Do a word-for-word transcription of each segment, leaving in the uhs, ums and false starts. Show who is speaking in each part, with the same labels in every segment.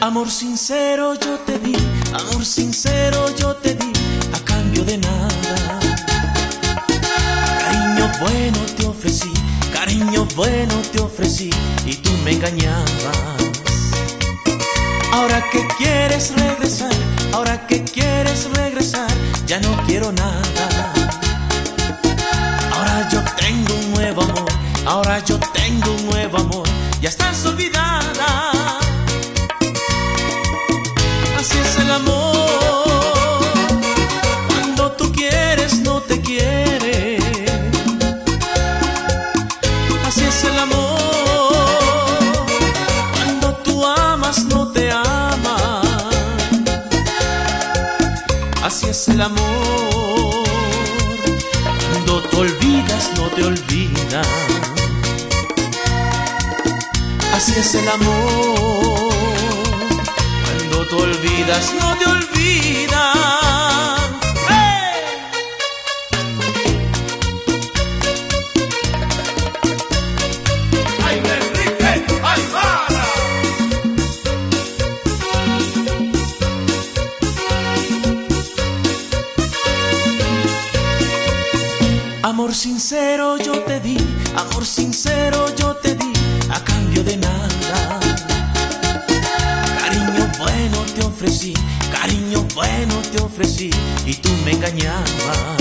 Speaker 1: Amor sincero yo te di, amor sincero yo te di, a cambio de nada. Cariño bueno te ofrecí, cariño bueno te ofrecí, y tú me engañabas. Ahora que quieres regresar, ahora que quieres regresar, ya no quiero nada. Ahora yo tengo un nuevo amor, ahora yo tengo un nuevo amor, ya estás olvidada. Así es el amor, cuando tú quieres no te quiere. Así es el amor, cuando tú amas no te ama. Así es el amor, cuando te olvidas no te olvida. Así es el amor, cuando te olvidas no te olvida. ¡Hey!
Speaker 2: ¡Ay, Enrique! ¡Ay, Mara!
Speaker 1: Amor sincero yo te di, amor sincero yo te di, a cambio de nada. Cariño bueno te ofrecí, cariño bueno te ofrecí, y tú me engañabas.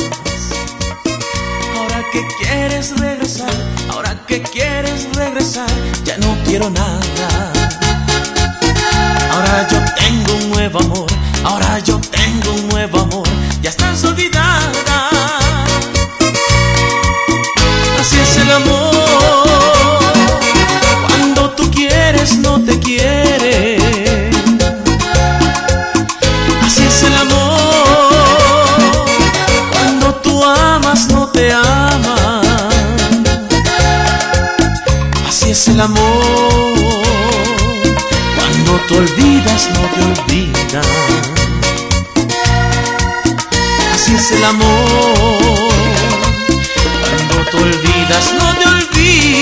Speaker 1: Ahora que quieres regresar, ahora que quieres regresar, ya no quiero nada. Ahora yo tengo un nuevo amor, ahora yo tengo un nuevo amor, ya estás olvidada. Así es el amor, cuando tú quieres no te quiere. Así es el amor, cuando tú amas no te ama. Así es el amor, cuando te olvidas no te olvida. Así es el amor, cuando te olvidas no te olvidas.